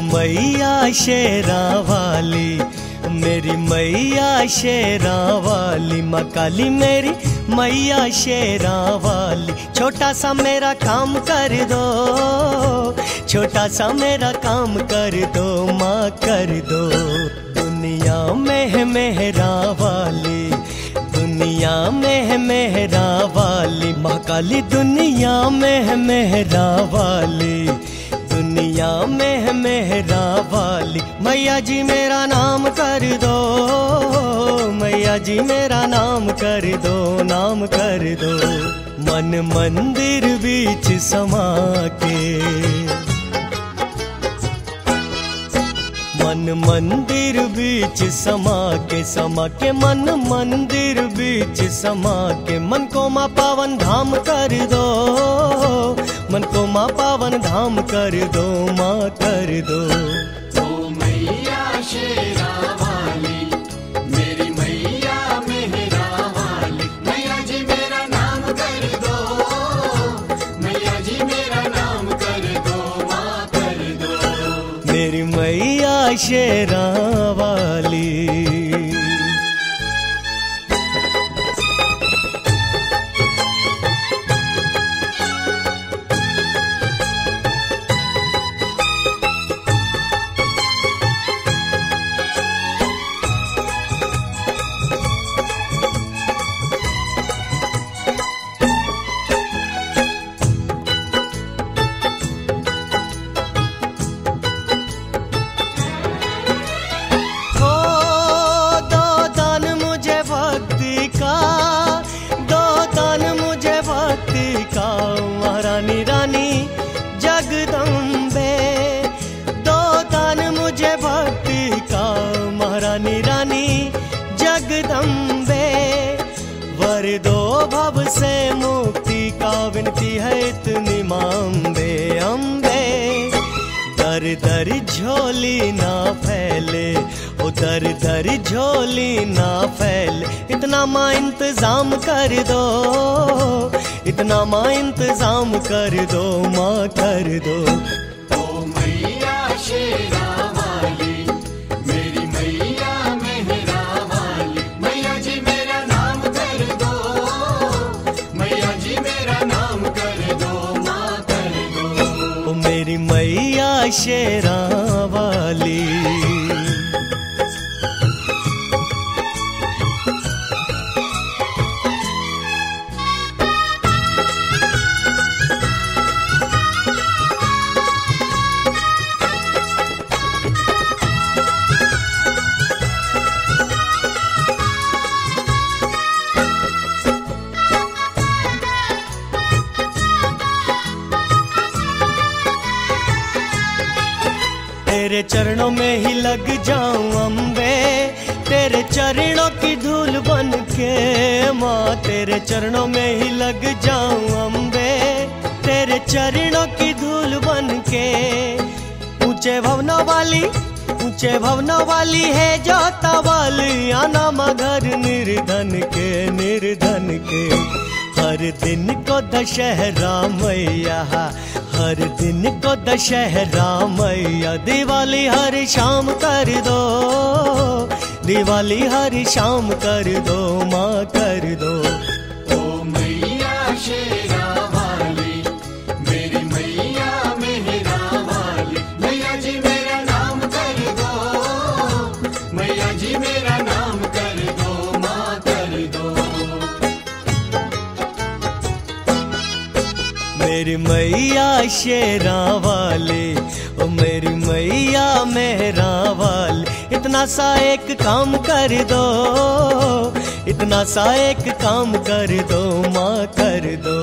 मैया शेरा वाली, मेरी मैया शेरा वाली, माँ काली मेरी मैया शेरा वाली। छोटा सा मेरा काम कर दो, छोटा सा मेरा काम कर दो, माँ कर दो। दुनिया में है मेहरा वाली, दुनिया में है मेहरा वाली, माँ काली दुनिया में है मेहरा वाली, दुनिया में है मेहरा वाली। मैया जी मेरा नाम कर दो, मैया जी मेरा नाम कर दो, नाम कर दो। मन मंदिर बीच समा के, मन मंदिर बीच समा के, मन मंदिर बीच समा के। मन को माँ पावन धाम कर दो, मन को माँ पावन धाम कर दो, माँ कर दो। ओ मैया शेरा वाली, मेरी मैया मेहरा वाली, मैया जी मेरा नाम कर दो, मैया जी मेरा नाम कर दो, माँ कर दो। मेरी मैया शेरा वाली। जगदम्बे दो दान मुझे भक्ति का, महारानी रानी जगदम्बे। वर दो भव से मुक्ति का, विनती है इतनी मांबे अम्बे। दर दर झोली ना फैले, ओ दर दर झोली ना फैले। इतना माँ इंतजाम कर दो, इतना माँ इंतजाम कर दो, माँ कर दो। ओ मैया शेरा वाली, मेरी मैया मेहरा वाली, मैया जी मेरा नाम कर दो, मैया जी मेरा नाम कर दो, माँ कर दो। ओ मेरी मैया शेरा वाली। तेरे चरणों में ही लग जाऊं अम्बे, तेरे चरणों की धूल बन के माँ। तेरे चरणों में ही लग जाऊं अम्बे, तेरे चरणों की धूल बन के। ऊंचे भवनों वाली, ऊंचे भवनों वाली है जोता वाली, आना मगर निर्धन के, निर्धन के। हर दिन को दशहरा मैया, हर दिन को दशहरा मैया। दिवाली हर शाम कर दो, दिवाली हर शाम कर दो, माँ कर दो। ओ मैया शेरा वाली, मेरी मैया मेहरा वाली, मैया जी मेरा नाम कर दो, मैया जी मेरा नाम कर दो, माँ कर दो। मेरी मैया शेरा वाली, ओ मेरी मैया मेहरा वाली। इतना सा एक काम कर दो, इतना सा एक काम कर दो, माँ कर दो।